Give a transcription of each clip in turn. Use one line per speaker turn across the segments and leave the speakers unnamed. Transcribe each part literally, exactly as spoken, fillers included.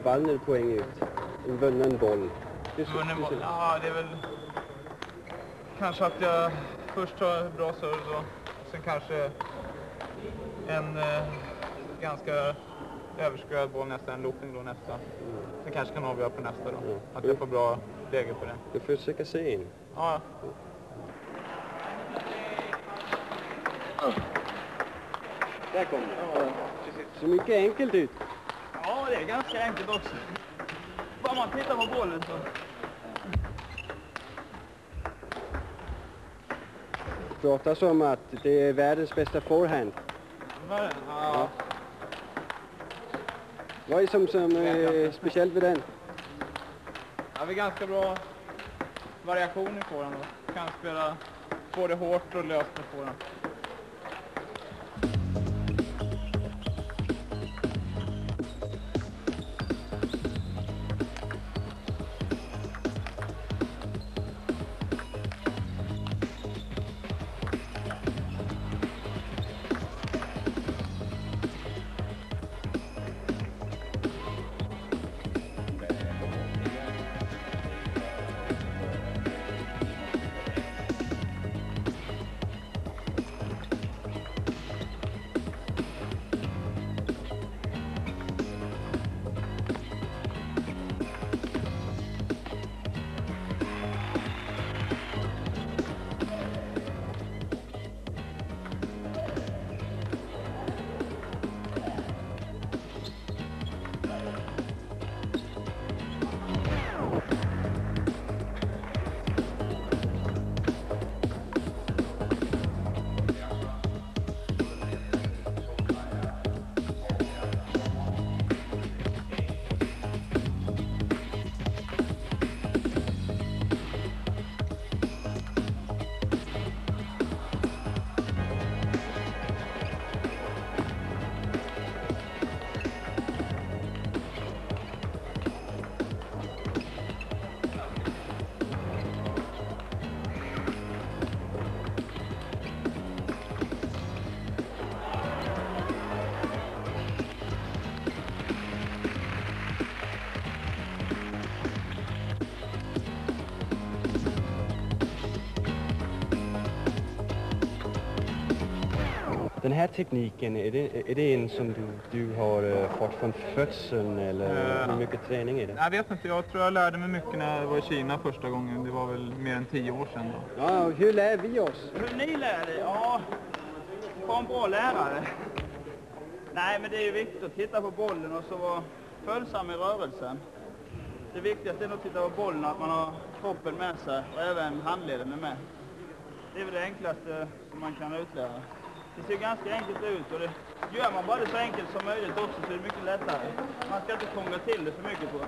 waldner poäng ut? En vunnen boll?
Vunnen boll? Ja, det är väl kanske att jag först tar bra serve då. Sen kanske en eh, ganska överskröd boll nästa, en looping då nästa. Mm. Sen kanske kan avgöra på nästa då. Mm. Att jag får bra läge på den.
Du får försöka se in.
Ja.
Mm. Där kom det. Ja, så mycket enkelt ut.
Ja, det är ganska enkelt också. Bara man tittar på bollen så.
Det pratas om att det är världens bästa forehand.
Ja. Ja.
Vad är det som, som är speciellt med den?
Ja, vi har ganska bra variationer på den. Då. Kan spela både hårt och löst på den.
Den här tekniken, är det, är det en som du, du har uh, fått från födseln eller uh, hur mycket träning är det?
Jag vet inte, jag tror jag lärde mig mycket när jag var i Kina första gången. Det var väl mer än tio år sedan då.
Ja, hur lär vi oss?
Hur ni lär er? Ja, få en bra lärare. Nej, men det är ju viktigt att titta på bollen och så vara följsam i rörelsen. Det viktigaste är att titta på bollen och att man har kroppen med sig och även handleden är med. Det är väl det enklaste som man kan utlära. Det ser ganska enkelt ut och det gör man bara det så enkelt som möjligt också så är det mycket lättare. Man ska inte krångla till det för mycket på.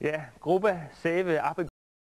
Ja, grubba, saive, appelgren.